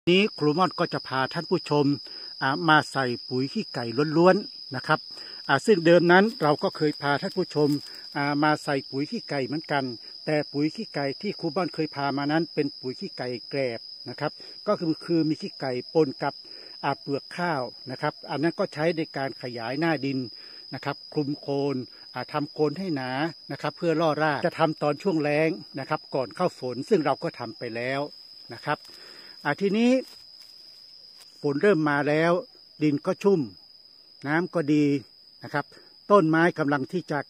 นี้ครูม่อนก็จะพาท่านผู้ชมมาใส่ปุ๋ยขี้ไก่ล้วนๆนะครับซึ่งเดิมนั้นเราก็เคยพาท่านผู้ชมมาใส่ปุ๋ยขี้ไก่เหมือนกันแต่ปุ๋ยขี้ไก่ที่ครูม่อนเคยพามานั้นเป็นปุ๋ยขี้ไก่แกลบนะครับก็คือมีขี้ไก่ปนกับเปลือกข้าวนะครับอันนั้นก็ใช้ในการขยายหน้าดินนะครับคลุมโคนทำโคนให้หนานะครับเพื่อล่อรากจะทำตอนช่วงแล้งนะครับก่อนเข้าฝนซึ่งเราก็ทำไปแล้วนะครับทีนี้ฝนเริ่มมาแล้วดินก็ชุ่มน้ำก็ดีนะครับต้นไม้กำลัง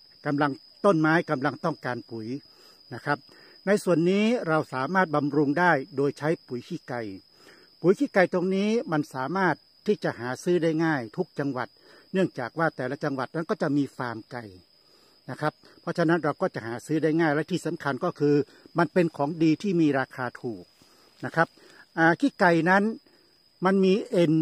ต้องการปุ๋ยนะครับในส่วนนี้เราสามารถบำรุงได้โดยใช้ปุ๋ยขี้ไก่ตรงนี้มันสามารถที่จะหาซื้อได้ง่ายทุกจังหวัดเนื่องจากว่าแต่ละจังหวัดนั้นก็จะมีฟาร์มไก่นะครับเพราะฉะนั้นเราก็จะหาซื้อได้ง่ายและที่สำคัญก็คือมันเป็นของดีที่มีราคาถูกนะครับขี้ไก่นั้นมันมี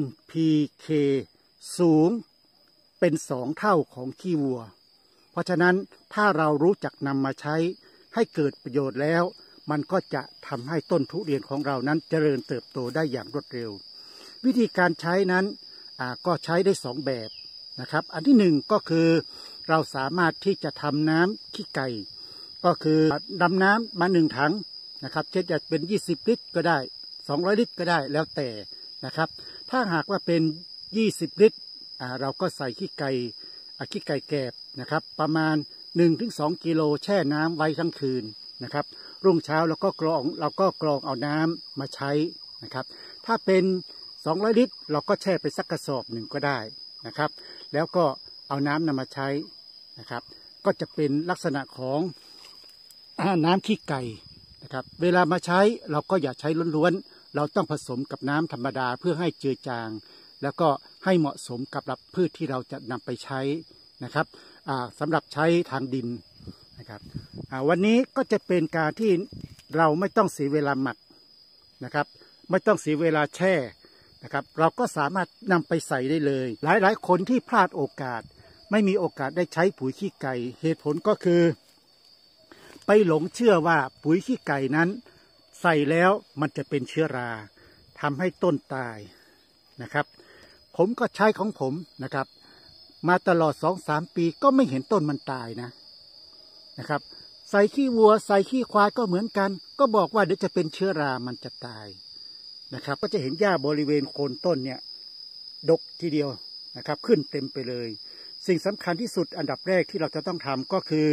NPK สูงเป็น2 เท่าของขี้วัวเพราะฉะนั้นถ้าเรารู้จักนำมาใช้ให้เกิดประโยชน์แล้วมันก็จะทำให้ต้นทุเรียนของเรานั้นเจริญเติบโตได้อย่างรวดเร็ววิธีการใช้นั้นก็ใช้ได้2 แบบนะครับอันที่1ก็คือเราสามารถที่จะทำน้ำขี้ไก่ก็คือดำน้ำมา1 ถังนะครับเช่นจะเป็น20 ลิตรก็ได้200 ลิตรก็ได้แล้วแต่นะครับถ้าหากว่าเป็น20 ลิตรเราก็ใส่ขี้ไก่แกบนะครับประมาณ 1-2 กิโลแช่น้ำไว้ทั้งคืนนะครับรุ่งเช้าเราก็กรองเอาน้ำมาใช้นะครับถ้าเป็น200 ลิตรเราก็แช่ไปสักกระสอบหนึ่งก็ได้นะครับแล้วก็เอาน้ำนำมาใช้นะครับก็จะเป็นลักษณะของน้ำขี้ไก่นะครับเวลามาใช้เราก็อย่าใช้ล้วนๆเราต้องผสมกับน้ำธรรมดาเพื่อให้เจือจางแล้วก็ให้เหมาะสมกับพืชที่เราจะนำไปใช้นะครับสำหรับใช้ทางดินนะครับวันนี้ก็จะเป็นการที่เราไม่ต้องเสียเวลาหมักนะครับไม่ต้องเสียเวลาแช่นะครับเราก็สามารถนำไปใส่ได้เลยหลายคนที่พลาดโอกาสไม่มีโอกาสได้ใช้ปุ๋ยขี้ไก่เหตุผลก็คือไปหลงเชื่อว่าปุ๋ยขี้ไก่นั้นใส่แล้วมันจะเป็นเชื้อราทำให้ต้นตายนะครับผมก็ใช้ของผมนะครับมาตลอด 2-3 ปีก็ไม่เห็นต้นมันตายนะครับใส่ขี้วัวใส่ขี้ควายก็เหมือนกันก็บอกว่าเดี๋ยวจะเป็นเชื้อรามันจะตายนะครับก็จะเห็นหญ้าบริเวณโคนต้นเนี่ยดกทีเดียวนะครับขึ้นเต็มไปเลยสิ่งสำคัญที่สุดอันดับแรกที่เราจะต้องทำก็คือ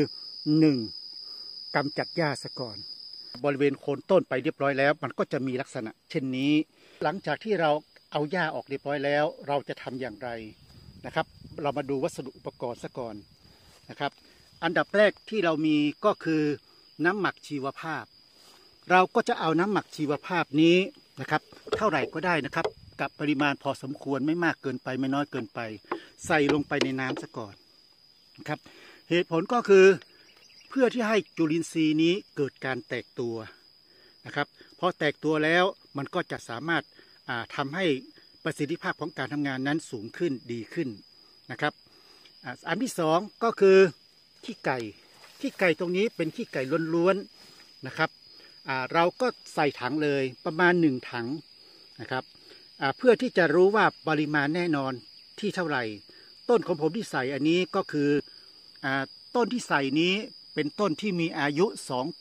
1. กำจัดหญ้าซะก่อนบริเวณโคนต้นไปเรียบร้อยแล้วมันก็จะมีลักษณะเช่นนี้หลังจากที่เราเอาหญ้าออกเรียบร้อยแล้วเราจะทำอย่างไรนะครับเรามาดูวัสดุอุปกรณ์ซะก่อนนะครับอันดับแรกที่เรามีก็คือน้ำหมักชีวภาพเราก็จะเอาน้ำหมักชีวภาพนี้นะครับเท่าไหร่ก็ได้นะครับกับปริมาณพอสมควรไม่มากเกินไปไม่น้อยเกินไปใส่ลงไปในน้ำซะก่อนนะครับเหตุผลก็คือเพื่อที่ให้จุลินทรีย์นี้เกิดการแตกตัวนะครับพอแตกตัวแล้วมันก็จะสามารถทำให้ประสิทธิภาพของการทำงานนั้นสูงขึ้นดีขึ้นนะครับอันที่2ก็คือขี้ไก่ตรงนี้เป็นขี้ไก่ล้วนๆนะครับเราก็ใส่ถังเลยประมาณ1 ถังนะครับเพื่อที่จะรู้ว่าปริมาณแน่นอนที่เท่าไหร่ต้นของผมที่ใส่อันนี้ก็คือต้นที่ใส่นี้เป็นต้นที่มีอายุ2 ปี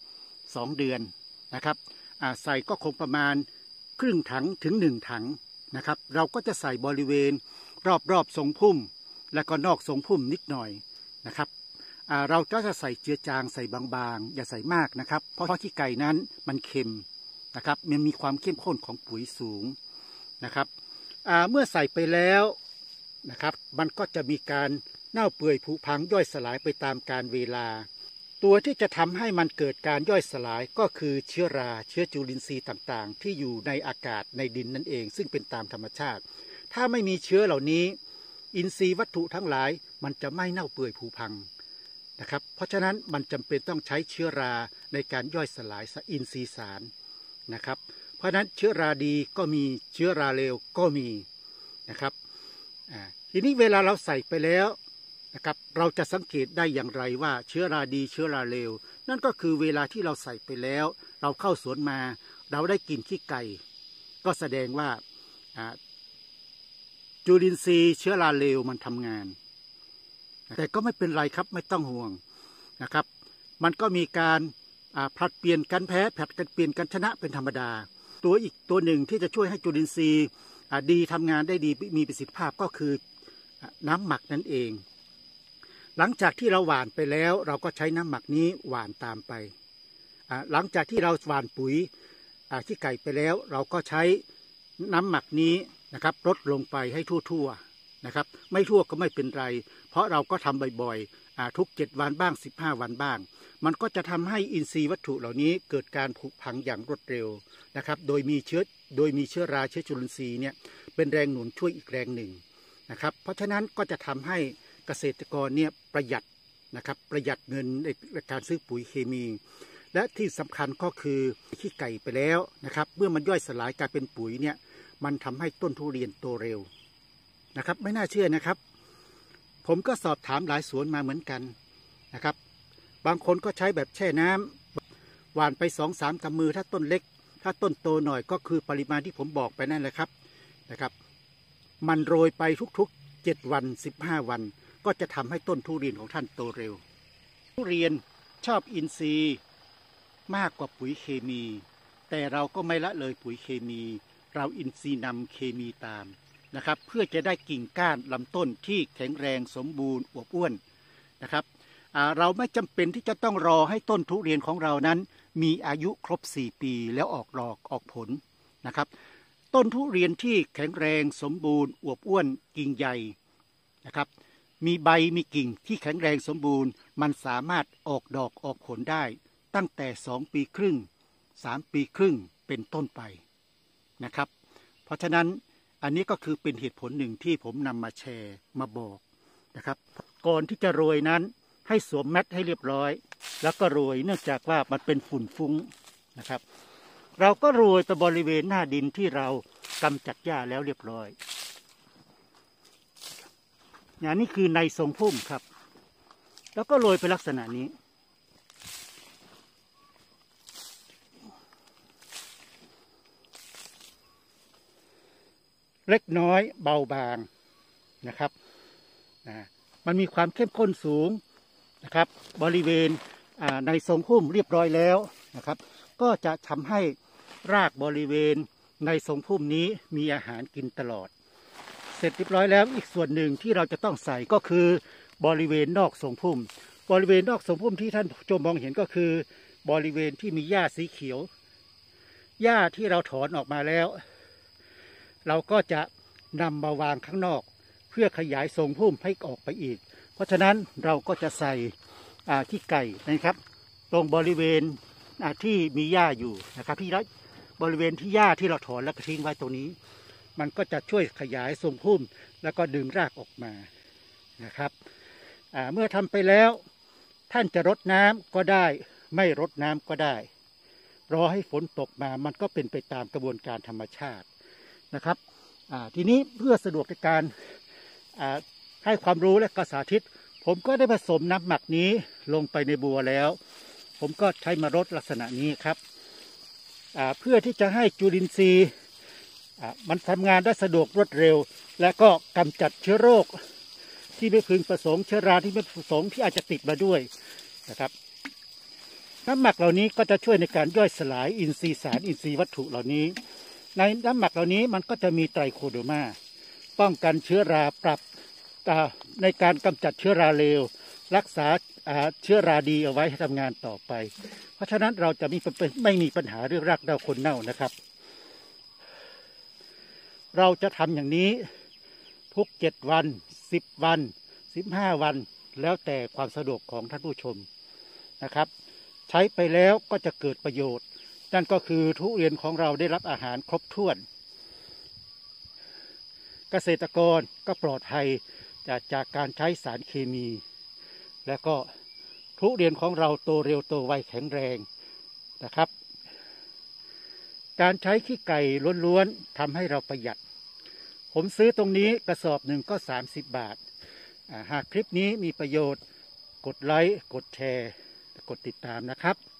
2 เดือนนะครับใส่ก็คงประมาณครึ่งถังถึง1 ถังนะครับเราก็จะใส่บริเวณรอบทรงพุ่มและก็นอกทรงพุ่มนิดหน่อยนะครับเราก็จะใส่เจือจางใส่บางๆอย่าใส่มากนะครับเพราะขี้ไก่นั้นมันเค็มนะครับมันมีความเข้มข้นของปุ๋ยสูงนะครับเมื่อใส่ไปแล้วนะครับมันก็จะมีการเน่าเปื่อยผุพังย่อยสลายไปตามกาลเวลาตัวที่จะทำให้มันเกิดการย่อยสลายก็คือเชื้อจุลินทรีย์ต่างๆที่อยู่ในอากาศในดินนั่นเองซึ่งเป็นตามธรรมชาติถ้าไม่มีเชื้อเหล่านี้อินทรีย์วัตถุทั้งหลายมันจะไม่เน่าเปื่อยผุพังนะครับเพราะฉะนั้นมันจำเป็นต้องใช้เชื้อราในการย่อยสลายอินทรีย์สารนะครับเพราะฉะนั้นเชื้อราดีก็มีเชื้อราเลวก็มีนะครับทีนี้เวลาเราใส่ไปแล้วนะครับเราจะสังเกตได้อย่างไรว่าเชื้อราดีเชื้อราเลวนั่นก็คือเวลาที่เราใส่ไปแล้วเราเข้าสวนมาเราได้กลิ่นขี้ไก่ก็แสดงว่าจุลินทรีย์เชื้อราเลวมันทำงานแต่ก็ไม่เป็นไรครับไม่ต้องห่วงนะครับมันก็มีการผลัดเปลี่ยนกันแพ้ผลัดกันเปลี่ยนกันชนะเป็นธรรมดาอีกตัวหนึ่งที่จะช่วยให้จุลินทรีย์ดีทำงานได้ดีมีประสิทธิภาพก็คือน้ำหมักนั่นเองหลังจากที่เราหว่านไปแล้วเราก็ใช้น้ำหมักนี้หว่านตามไปหลังจากที่เราหว่านปุ๋ยขี้ไก่ไปแล้วเราก็ใช้น้ำหมักนี้นะครับลดลงไปให้ทั่วๆนะครับไม่ทั่วก็ไม่เป็นไรเพราะเราก็ทำบ่อยๆทุก7 วันบ้าง15 วันบ้างมันก็จะทำให้อินทรีย์วัตถุเหล่านี้เกิดการผุพังอย่างรวดเร็วนะครับโดยมีเชื้อราเชื้อจุลินทรีย์เนี่ยเป็นแรงหนุนช่วยอีกแรงหนึ่งนะครับเพราะฉะนั้นก็จะทำให้เกษตรกรเนี่ยประหยัดนะครับประหยัดเงินในการซื้อปุ๋ยเคมีและที่สำคัญก็คือขี้ไก่ไปแล้วนะครับเมื่อมันย่อยสลายกลายเป็นปุ๋ยเนี่ยมันทำให้ต้นทุเรียนโตเร็วนะครับไม่น่าเชื่อนะครับผมก็สอบถามหลายสวนมาเหมือนกันนะครับบางคนก็ใช้แบบแช่น้ำหว่านไป2-3 กำมือถ้าต้นเล็กถ้าต้นโตหน่อยก็คือปริมาณที่ผมบอกไปนั่นแหละครับนะครับมันโรยไปทุกๆ7 วัน15 วันก็จะทำให้ต้นทุเรียนของท่านโตเร็วทุเรียนชอบอินทรีย์มากกว่าปุ๋ยเคมีแต่เราก็ไม่ละเลยปุ๋ยเคมีเราอินทรีย์นำเคมีตามนะครับเพื่อจะได้กิ่งก้านลำต้นที่แข็งแรงสมบูรณ์อวบอ้วนนะครับเราไม่จำเป็นที่จะต้องรอให้ต้นทุเรียนของเรานั้นมีอายุครบ4 ปีแล้วออกดอกออกผลนะครับต้นทุเรียนที่แข็งแรงสมบูรณ์อวบอ้วนกิ่งใหญ่นะครับมีใบมีกิ่งที่แข็งแรงสมบูรณ์มันสามารถออกดอกออกผลได้ตั้งแต่2 ปีครึ่ง3 ปีครึ่งเป็นต้นไปนะครับเพราะฉะนั้นอันนี้ก็คือเป็นเหตุผลหนึ่งที่ผมนำมาแชร์มาบอกนะครับก่อนที่จะโรยนั้นให้สวมแมสให้เรียบร้อยแล้วก็โรยเนื่องจากว่ามันเป็นฝุ่นฟุ้งนะครับเราก็โรยไปบริเวณหน้าดินที่เรากำจัดหญ้าแล้วเรียบร้อยอย่างนี้คือในทรงพุ่มครับแล้วก็โรยไปลักษณะนี้เล็กน้อยเบาบางนะครับมันมีความเข้มข้นสูงนะครับบริเวณในทรงพุ่มเรียบร้อยแล้วนะครับก็จะทำให้รากบริเวณในทรงพุ่มนี้มีอาหารกินตลอดเสร็จเรียบร้อยแล้วอีกส่วนหนึ่งที่เราจะต้องใส่ก็คือบริเวณนอกทรงพุ่มบริเวณนอกทรงพุ่มที่ท่านผู้ชมมองเห็นก็คือบริเวณที่มีหญ้าสีเขียวหญ้าที่เราถอนออกมาแล้วเราก็จะนำมาวางข้างนอกเพื่อขยายทรงพุ่มให้ออกไปอีกเพราะฉะนั้นเราก็จะใส่ขี้ไก่นะครับตรงบริเวณที่มีหญ้าอยู่นะครับที่บริเวณที่หญ้าที่เราถอนแล้วก็ทิ้งไว้ตรงนี้มันก็จะช่วยขยายทรงพุ่มแล้วก็ดึงรากออกมานะครับเมื่อทำไปแล้วท่านจะรดน้ำก็ได้ไม่รดน้ำก็ได้รอให้ฝนตกมามันก็เป็นไปตามกระบวนการธรรมชาตินะครับทีนี้เพื่อสะดวกในการให้ความรู้และก็สาธิตผมก็ได้ผสมน้ำหมักนี้ลงไปในบัวแล้วผมก็ใช้มารดลักษณะนี้ครับเพื่อที่จะให้จุลินทรีย์มันทำงานได้สะดวกรวดเร็วและก็กำจัดเชื้อโรคที่ไม่พึงประสงค์เชื้อราที่ไม่ประสงค์ที่อาจจะติดมาด้วยนะครับน้ำหมักเหล่านี้ก็จะช่วยในการย่อยสลายอินทรีย์สารอินทรีย์วัตถุเหล่านี้ในน้ำหมักเหล่านี้มันก็จะมีไตรโคเดอร์มาป้องกันเชื้อราปรับในการกำจัดเชื้อราเลวรักษาเชื้อราดีเอาไว้ให้ทำงานต่อไปเพราะฉะนั้นเราจะไม่มีปัญหาเรื่องรากเน่าคนเน่านะครับเราจะทำอย่างนี้ทุก7 วัน10 วัน15 วันแล้วแต่ความสะดวกของท่านผู้ชมนะครับใช้ไปแล้วก็จะเกิดประโยชน์นั่นก็คือทุเรียนของเราได้รับอาหารครบถ้วนเกษตรกรก็ปลอดภัยจากการใช้สารเคมีและก็ทุเรียนของเราโตเร็วโตไวแข็งแรงนะครับการใช้ขี้ไก่ล้วนๆทำให้เราประหยัดผมซื้อตรงนี้กระสอบหนึ่งก็30 บาทหากคลิปนี้มีประโยชน์กดไลค์กดแชร์กดติดตามนะครับ